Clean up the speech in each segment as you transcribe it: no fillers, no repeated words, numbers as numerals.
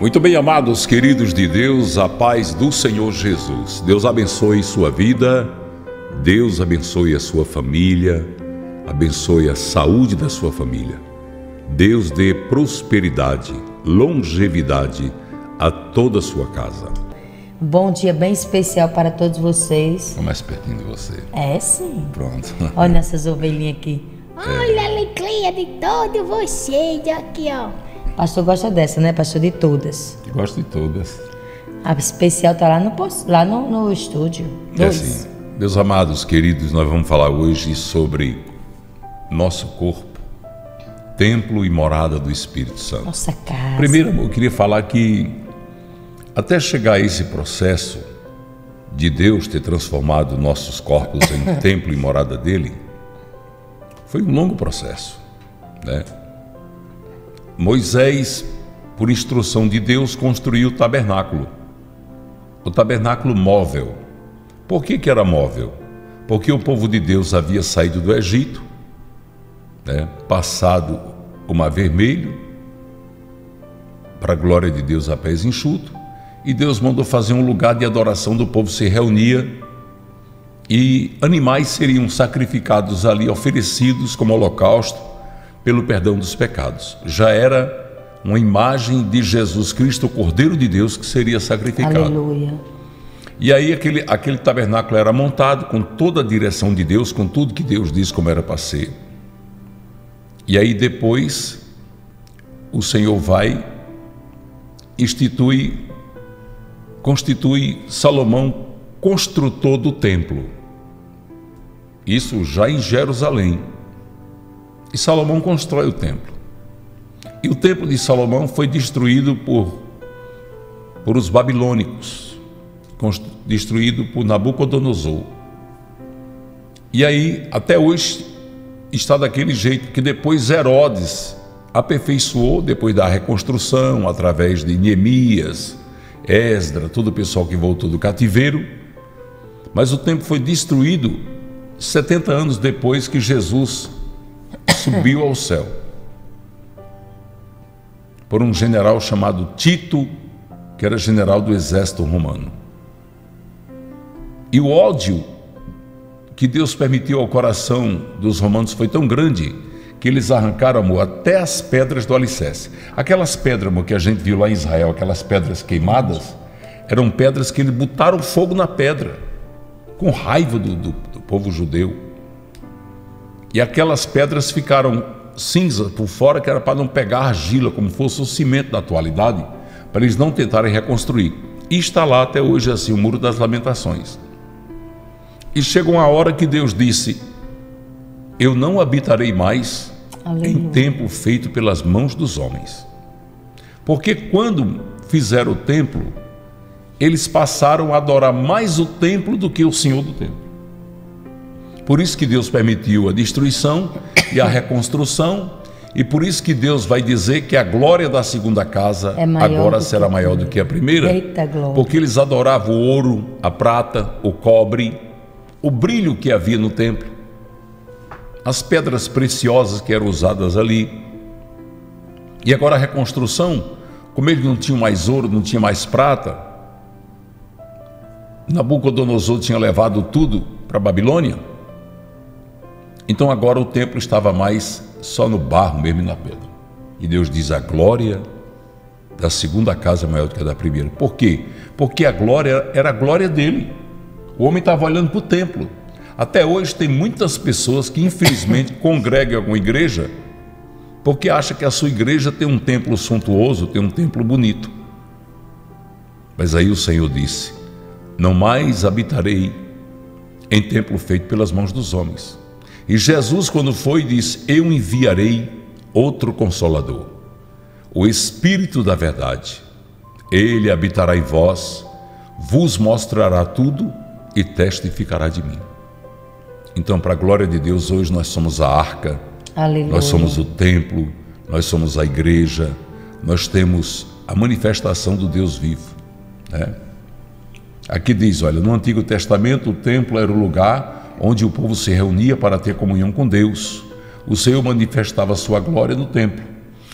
Muito bem, amados, queridos de Deus, a paz do Senhor Jesus. Deus abençoe sua vida, Deus abençoe a sua família, abençoe a saúde da sua família. Deus dê prosperidade, longevidade a toda a sua casa. Bom dia bem especial para todos vocês. Estou mais pertinho de você. É sim. Pronto. Olha essas ovelhinhas aqui. Olha a alegria de todos vocês aqui, ó. O pastor gosta dessa, né, pastor? De todas. Eu gosto de todas. A especial tá lá no estúdio. É assim, meus amados, queridos, nós vamos falar hoje sobre nosso corpo, templo e morada do Espírito Santo. Nossa casa. Primeiro, eu queria falar que até chegar a esse processo de Deus ter transformado nossos corpos em templo e morada dele, foi um longo processo, né? Moisés, por instrução de Deus, construiu o tabernáculo móvel. Por que era móvel? Porque o povo de Deus havia saído do Egito, né? Passado o Mar Vermelho, para a glória de Deus a pés enxuto, e Deus mandou fazer um lugar de adoração, do povo se reunia e animais seriam sacrificados ali, oferecidos como holocausto pelo perdão dos pecados. Já era uma imagem de Jesus Cristo, o Cordeiro de Deus, que seria sacrificado. Aleluia. E aí aquele tabernáculo era montado com toda a direção de Deus, com tudo que Deus disse como era para ser. E aí depois o Senhor vai, constitui Salomão construtor do templo. Isso já em Jerusalém. E Salomão constrói o templo. E o templo de Salomão foi destruído por os babilônicos, destruído por Nabucodonosor. E aí, até hoje, está daquele jeito que depois Herodes aperfeiçoou, depois da reconstrução, através de Neemias, Esdra, todo o pessoal que voltou do cativeiro. Mas o templo foi destruído 70 anos depois que Jesus subiu ao céu, por um general chamado Tito, que era general do exército romano. E o ódio que Deus permitiu ao coração dos romanos foi tão grande que eles arrancaram, amor, até as pedras do alicerce. Aquelas pedras, amor, que a gente viu lá em Israel, aquelas pedras queimadas, eram pedras que eles botaram fogo na pedra, com raiva do povo judeu. E aquelas pedras ficaram cinza por fora, que era para não pegar argila, como fosse o cimento da atualidade, para eles não tentarem reconstruir. E está lá até hoje assim, o Muro das Lamentações. E chegou uma hora que Deus disse: eu não habitarei mais em templo feito pelas mãos dos homens. Porque quando fizeram o templo, eles passaram a adorar mais o templo do que o Senhor do templo. Por isso que Deus permitiu a destruição e a reconstrução, e por isso que Deus vai dizer que a glória da segunda casa agora será maior do que a primeira. Eita glória. Porque eles adoravam o ouro, a prata, o cobre, o brilho que havia no templo, as pedras preciosas que eram usadas ali. E agora a reconstrução, como eles não tinham mais ouro, não tinha mais prata, Nabucodonosor tinha levado tudo para a Babilônia. Então agora o templo estava mais só no barro mesmo e na pedra. E Deus diz: a glória da segunda casa é maior do que a da primeira. Por quê? Porque a glória era a glória dele. O homem estava olhando para o templo. Até hoje tem muitas pessoas que infelizmente congregam em alguma igreja porque acham que a sua igreja tem um templo suntuoso, tem um templo bonito. Mas aí o Senhor disse: não mais habitarei em templo feito pelas mãos dos homens. E Jesus, quando foi, disse: eu enviarei outro Consolador, o Espírito da verdade. Ele habitará em vós, vos mostrará tudo e testificará de mim. Então, para a glória de Deus, hoje nós somos a arca. Aleluia. Nós somos o templo, nós somos a igreja, nós temos a manifestação do Deus vivo, né? Aqui diz, olha, no Antigo Testamento o templo era o lugar onde o povo se reunia para ter comunhão com Deus. O Senhor manifestava a sua glória no templo.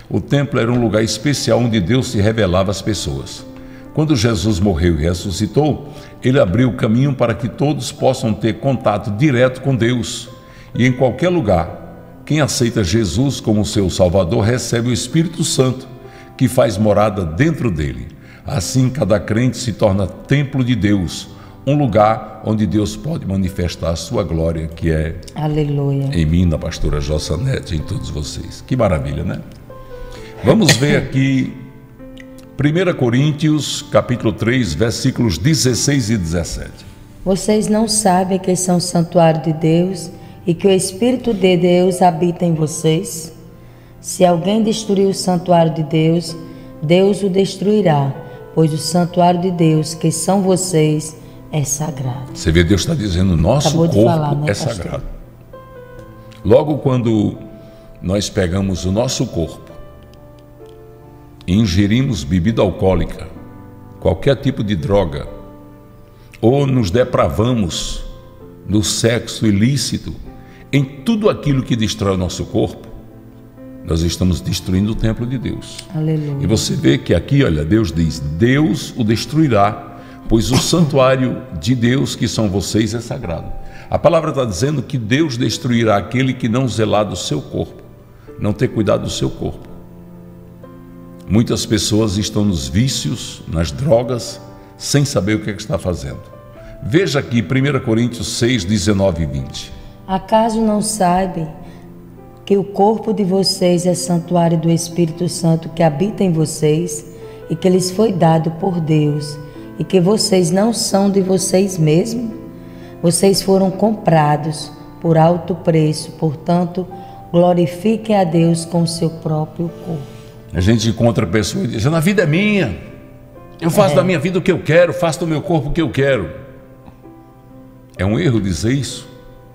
O templo era um lugar especial onde Deus se revelava às pessoas. Quando Jesus morreu e ressuscitou, ele abriu o caminho para que todos possam ter contato direto com Deus. E em qualquer lugar, quem aceita Jesus como seu Salvador recebe o Espírito Santo, que faz morada dentro dele. Assim, cada crente se torna templo de Deus, um lugar onde Deus pode manifestar a sua glória, que é Aleluia. Em mim, na pastora Jossanete, em todos vocês. Que maravilha, né? Vamos ver aqui 1 Coríntios, capítulo 3, versículos 16 e 17. Vocês não sabem que são santuário de Deus e que o Espírito de Deus habita em vocês? Se alguém destruir o santuário de Deus, Deus o destruirá, pois o santuário de Deus, que são vocês, é sagrado. Você vê, Deus está dizendo, nosso corpo é sagrado. Logo quando nós pegamos o nosso corpo e ingerimos bebida alcoólica, qualquer tipo de droga, ou nos depravamos no sexo ilícito, em tudo aquilo que destrói o nosso corpo, nós estamos destruindo o templo de Deus. Aleluia. E você vê que aqui, olha, Deus diz, Deus o destruirá, pois o santuário de Deus, que são vocês, é sagrado. A palavra está dizendo que Deus destruirá aquele que não zelar do seu corpo, não ter cuidado do seu corpo. Muitas pessoas estão nos vícios, nas drogas, sem saber o que é que está fazendo. Veja aqui 1 Coríntios 6, 19 e 20. Acaso não sabem que o corpo de vocês é santuário do Espírito Santo que habita em vocês e que lhes foi dado por Deus e que vocês não são de vocês mesmos? Vocês foram comprados por alto preço, portanto, glorifiquem a Deus com o seu próprio corpo. A gente encontra pessoas dizendo, a vida é minha, eu faço da minha vida o que eu quero, faço do meu corpo o que eu quero. É um erro dizer isso.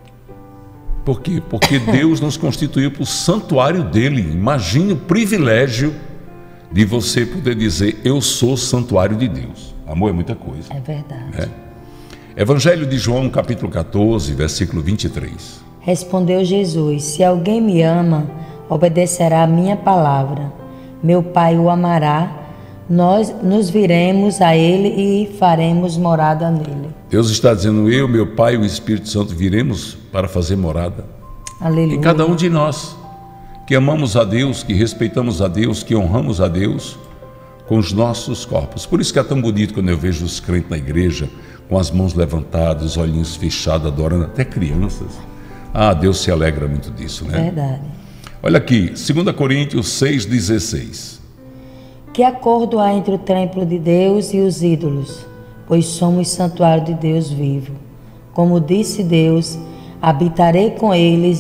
Por quê? Porque Deus nos constituiu para o santuário dele. Imagine o privilégio de você poder dizer, eu sou santuário de Deus. Amor é muita coisa. É verdade. Né? Evangelho de João, capítulo 14, versículo 23. Respondeu Jesus, se alguém me ama, obedecerá a minha palavra. Meu Pai o amará, nós nos viremos a ele e faremos morada nele. Deus está dizendo, eu, meu Pai e o Espírito Santo viremos para fazer morada. Aleluia. E cada um de nós, que amamos a Deus, que respeitamos a Deus, que honramos a Deus com os nossos corpos. Por isso que é tão bonito quando eu vejo os crentes na igreja, com as mãos levantadas, os olhinhos fechados, adorando, até crianças. Ah, Deus se alegra muito disso, né? Verdade. Olha aqui, 2 Coríntios 6,16. Que acordo há entre o templo de Deus e os ídolos? Pois somos santuário de Deus vivo. Como disse Deus, habitarei com eles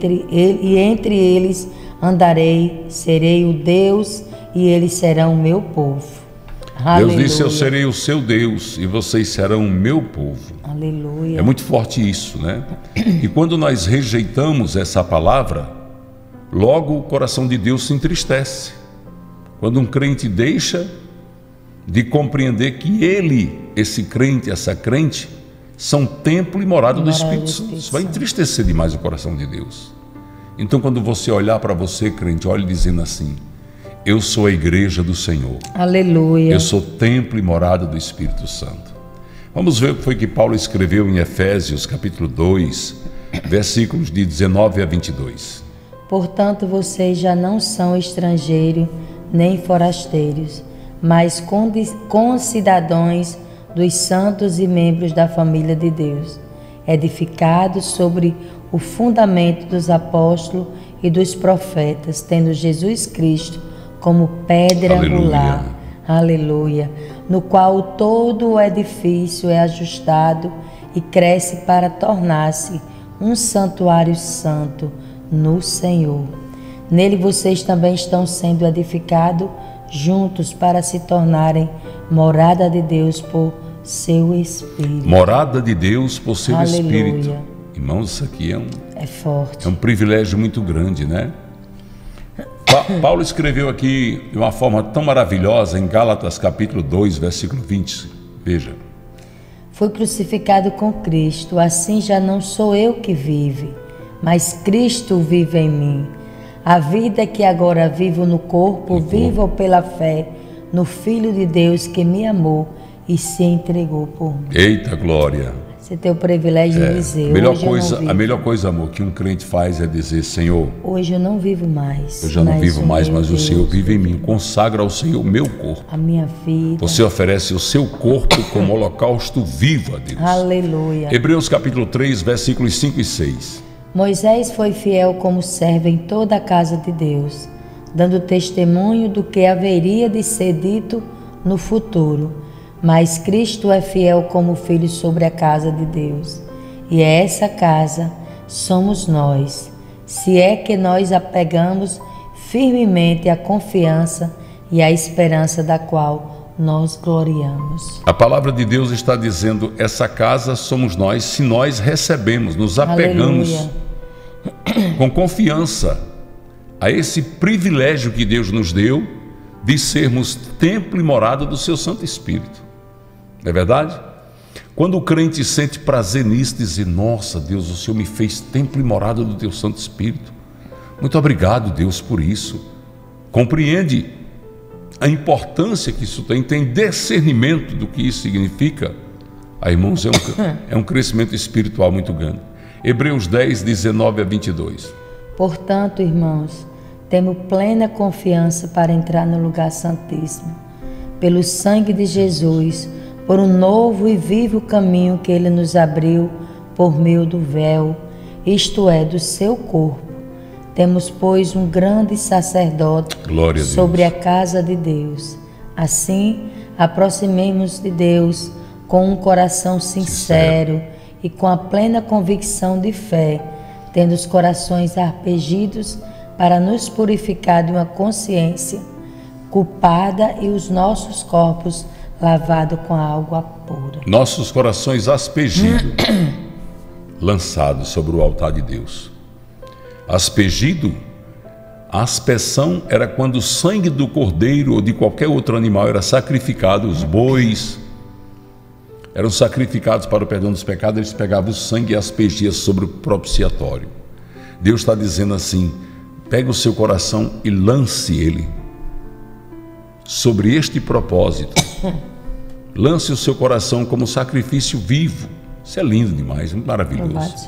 e entre eles andarei, serei o Deus e eles serão o meu povo. Aleluia. Deus disse, eu serei o seu Deus e vocês serão o meu povo. Aleluia. É muito forte isso, né? E quando nós rejeitamos essa palavra, logo o coração de Deus se entristece. Quando um crente deixa de compreender que ele, esse crente, essa crente, são templo e morada do Espírito Santo. Isso vai entristecer demais o coração de Deus. Então, quando você olhar para você, crente, olhe dizendo assim, eu sou a igreja do Senhor. Aleluia. Eu sou templo e morada do Espírito Santo. Vamos ver o que foi que Paulo escreveu em Efésios, capítulo 2, versículos de 19 a 22. Portanto, vocês já não são estrangeiros nem forasteiros, mas concidadãos dos santos e membros da família de Deus, edificados sobre o fundamento dos apóstolos e dos profetas, tendo Jesus Cristo como pedra angular, aleluia, no qual todo o edifício é ajustado e cresce para tornar-se um santuário santo no Senhor. Nele vocês também estão sendo edificados juntos para se tornarem morada de Deus por seu Espírito. Morada de Deus por seu Aleluia. Espírito. Irmãos, isso aqui é forte. É um privilégio muito grande, né? Paulo escreveu aqui de uma forma tão maravilhosa em Gálatas capítulo 2, versículo 20. Veja. Fui crucificado com Cristo, assim já não sou eu que vive, mas Cristo vive em mim. A vida que agora vivo no corpo, vivo pela fé no Filho de Deus que me amou e se entregou por mim. Eita glória! Você tem o privilégio de dizer, a melhor coisa, amor, que um crente faz é dizer, Senhor, hoje eu não vivo mais. Eu já não vivo mais, mas o Senhor vive em mim. Consagra ao Senhor o meu corpo. A minha vida. Você oferece o seu corpo como holocausto vivo a Deus. Aleluia. Hebreus capítulo 3, versículos 5 e 6. Moisés foi fiel como servo em toda a casa de Deus, dando testemunho do que haveria de ser dito no futuro. Mas Cristo é fiel como filho sobre a casa de Deus. E essa casa somos nós, se é que nós apegamos firmemente a confiança e a esperança da qual nós gloriamos. A palavra de Deus está dizendo, essa casa somos nós, se nós recebemos, nos apegamos com confiança a esse privilégio que Deus nos deu de sermos templo e morada do seu Santo Espírito. Não é verdade? Quando o crente sente prazer nisso, dizer, nossa Deus, o Senhor me fez templo e morada do teu Santo Espírito. Muito obrigado, Deus, por isso. Compreende a importância que isso tem discernimento do que isso significa. Aí, irmãos, é um crescimento espiritual muito grande. Hebreus 10, 19 a 22. Portanto, irmãos, temos plena confiança para entrar no lugar santíssimo, pelo sangue de Jesus, por um novo e vivo caminho que Ele nos abriu por meio do véu, isto é, do seu corpo. Temos, pois, um grande sacerdote sobre a casa de Deus. Assim, aproximemo-nos de Deus com um coração sincero e com a plena convicção de fé, tendo os corações arrependidos para nos purificar de uma consciência culpada e os nossos corpos lavados com a água pura. Nossos corações aspergidos, lançados sobre o altar de Deus. Aspergido, a aspersão era quando o sangue do cordeiro ou de qualquer outro animal era sacrificado, os bois eram sacrificados para o perdão dos pecados, eles pegavam o sangue e aspergiam sobre o propiciatório. Deus está dizendo assim, pega o seu coração e lance ele sobre este propósito. Lance o seu coração como sacrifício vivo. Isso é lindo demais, muito maravilhoso.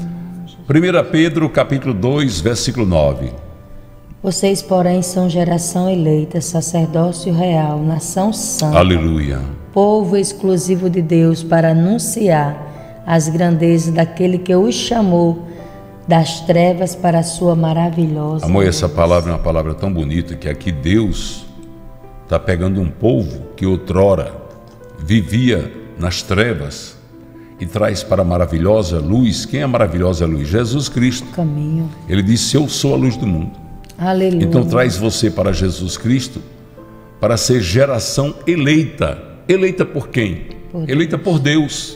1 Pedro capítulo 2, versículo 9. Vocês, porém, são geração eleita, sacerdócio real, nação santa. Aleluia. Povo exclusivo de Deus, para anunciar as grandezas daquele que os chamou das trevas para a sua maravilhosa Amor, luz. essa palavra é uma palavra tão bonita que aqui Deus está pegando um povo que outrora vivia nas trevas e traz para a maravilhosa luz. Quem é a maravilhosa luz? Jesus Cristo. Caminho. Ele disse, eu sou a luz do mundo. Aleluia. Então traz você para Jesus Cristo para ser geração eleita. Eleita por quem? Eleita por Deus.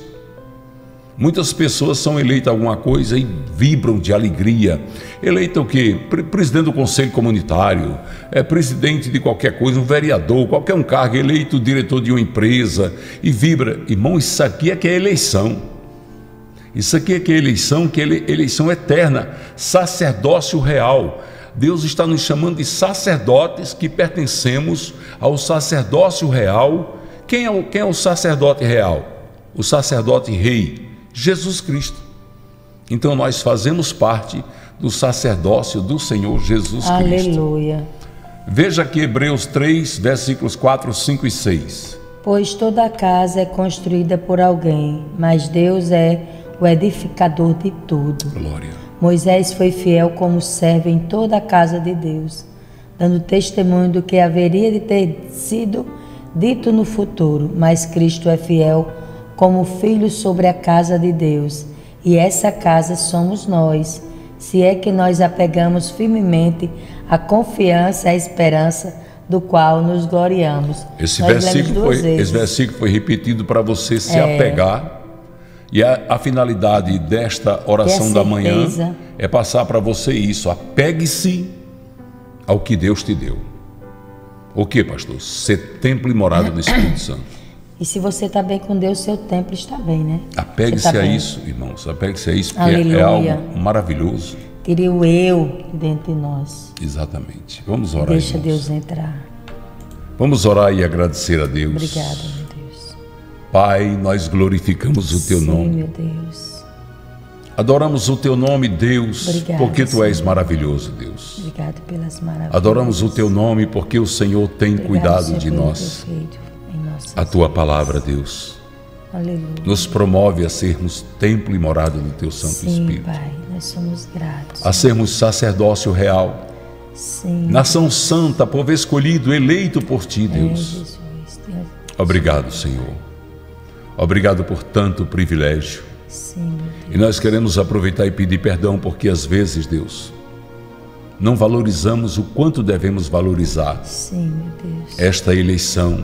Muitas pessoas são eleitas a alguma coisa e vibram de alegria. Eleita o quê? Presidente do Conselho Comunitário, presidente de qualquer coisa, um vereador, qualquer um cargo, eleito diretor de uma empresa e vibra. Irmão, isso aqui é que é eleição. Isso aqui é que é eleição, eleição eterna, sacerdócio real. Deus está nos chamando de sacerdotes que pertencemos ao sacerdócio real. Quem é o sacerdote real? O sacerdote rei, Jesus Cristo. Então nós fazemos parte do sacerdócio do Senhor Jesus Cristo. Aleluia. Veja aqui Hebreus 3, versículos 4, 5 e 6. Pois toda a casa é construída por alguém, mas Deus é o edificador de tudo. Glória. Moisés foi fiel como servo em toda a casa de Deus, dando testemunho do que haveria de ter sido dito no futuro, mas Cristo é fiel como filho sobre a casa de Deus, e essa casa somos nós, se é que nós apegamos firmemente a confiança e a esperança do qual nos gloriamos. Esse versículo foi repetido para você se apegar, e a finalidade desta oração da manhã é passar para você isso, apegue-se ao que Deus te deu. O que, pastor? Ser templo e morada do Espírito Santo. E se você está bem com Deus, seu templo está bem, né? Apegue-se a isso, irmãos. Apegue-se a isso, porque Aleluia. é algo maravilhoso. Tire o eu dentro de nós. Exatamente. Vamos orar. Deixa irmãos. Deus entrar. Vamos orar e agradecer a Deus. Obrigada, meu Deus. Pai, nós glorificamos o Teu Sim, nome. meu Deus. Adoramos o Teu nome, Deus, Obrigada, porque Tu és Senhor. maravilhoso, Deus. Obrigado pelas maravilhas. Adoramos o Teu nome porque o Senhor tem Obrigado, cuidado Senhor, de pelo nós. teu feito em nossas A Tua palavra, Deus, Aleluia. nos promove a sermos templo e morada do Teu Santo Sim, Espírito. Pai, nós somos gratos. A sermos sacerdócio real, Sim. nação santa, povo escolhido, eleito por Ti, Deus. Jesus. Deus. Obrigado, Senhor. Obrigado por tanto privilégio. Sim, meu Deus. E nós queremos aproveitar e pedir perdão porque às vezes, Deus, não valorizamos o quanto devemos valorizar Sim, meu Deus. esta eleição,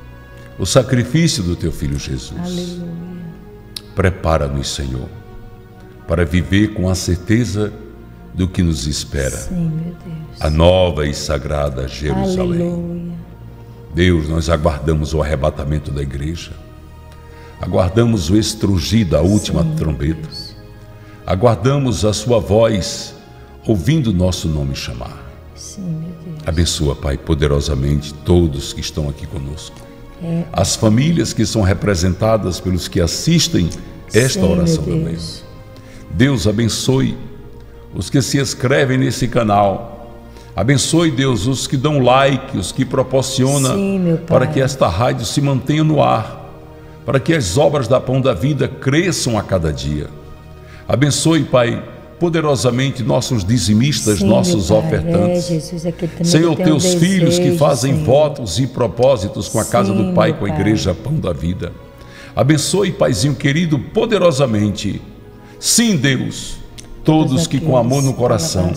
o sacrifício do Teu Filho Jesus. Aleluia. Prepara-nos, Senhor, para viver com a certeza do que nos espera, Sim, meu Deus. a nova e sagrada Jerusalém. Aleluia. Deus, nós aguardamos o arrebatamento da igreja, aguardamos o estrugir da última Sim, trombeta, Deus. aguardamos a Sua voz, ouvindo o nosso nome chamar. Sim, meu Deus. Abençoa, Pai, poderosamente todos que estão aqui conosco, É. as famílias que são representadas pelos que assistem esta Sim, oração meu também. Deus. Deus abençoe os que se inscrevem nesse canal. Abençoe, Deus, os que dão like, os que proporcionam Sim, meu Pai. para que esta rádio se mantenha no ar, para que as obras da Pão da Vida cresçam a cada dia. Abençoe, Pai, poderosamente nossos dizimistas, Sim, nossos meu Pai. ofertantes. Jesus, aqui também Senhor, tem um teus filhos que desejo, fazem Senhor. votos e propósitos com a casa Sim, do Pai, meu com a Pai. igreja Pão da Vida. Abençoe, Paizinho querido, poderosamente. Sim, Deus, todos que com amor no coração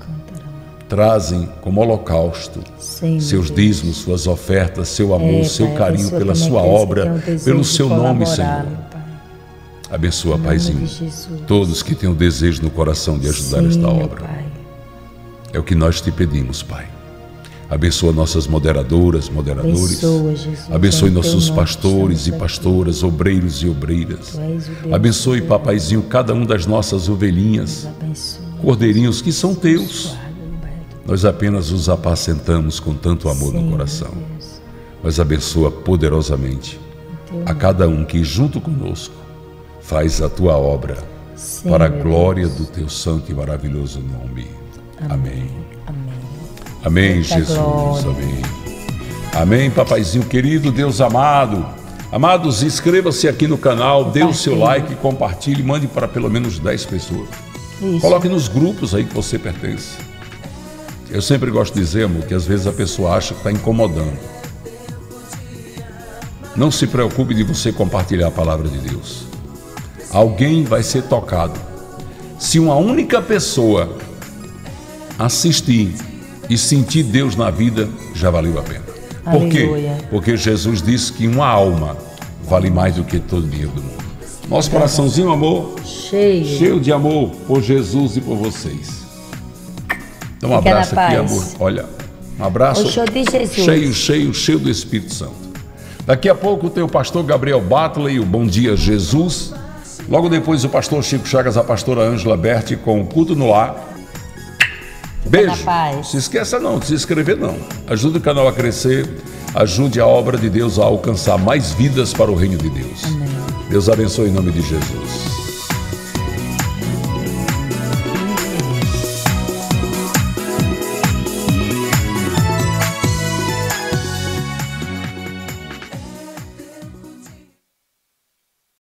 trazem como holocausto Sim, seus meu Deus. dízimos, suas ofertas, seu amor, seu Pai, carinho abençoa pela também sua aqueles que obra, têm o desejo pelo de seu nome, colaborar, Senhor. meu Pai. Abençoa, Em nome Paizinho, de Jesus. todos que têm o desejo no coração de ajudar Sim, esta meu obra. Pai. É o que nós te pedimos, Pai. Abençoa nossas moderadoras, moderadores. Abençoa, Jesus. Abençoe É em teu nossos nome pastores e estamos aqui. pastoras, obreiros e obreiras. Tu és o Deus Abençoe, poderoso. Papaizinho, cada um das nossas ovelhinhas, Abençoa. cordeirinhos que são teus. Guarda debaixo do Nós apenas os apacentamos com tanto amor Sim, no meu coração. Deus. Mas abençoa poderosamente Em teu a cada um que junto conosco faz a tua obra Sim, para a meu glória Deus. do teu santo e maravilhoso nome. Amém. Amém. Amém, Muita Jesus. glória. Amém. Amém, papaizinho querido, Deus amado. Amados, inscreva-se aqui no canal, dê o seu Compartilhe. like, compartilhe, mande para pelo menos 10 pessoas. Isso. Coloque nos grupos aí que você pertence. Eu sempre gosto de dizer, amor, que às vezes a pessoa acha que está incomodando. Não se preocupe de você compartilhar a palavra de Deus. Alguém vai ser tocado. Se uma única pessoa assistir e sentir Deus na vida, já valeu a pena. Por quê? Aleluia. Porque Jesus disse que uma alma vale mais do que todo o dinheiro do mundo. Nosso coraçãozinho, amor, Cheio. cheio de amor por Jesus e por vocês. Então um Fica na abraço aqui, paz. amor. Olha, um abraço O show de Jesus. cheio do Espírito Santo. Daqui a pouco tem o pastor Gabriel Batley, o Bom Dia Jesus. Logo depois o pastor Chico Chagas, a pastora Ângela Berti com o Culto no Lar. Beijo. na paz. Se esqueça não, de se inscrever não. Ajude o canal a crescer, ajude a obra de Deus a alcançar mais vidas para o reino de Deus. Amém. Deus abençoe em nome de Jesus.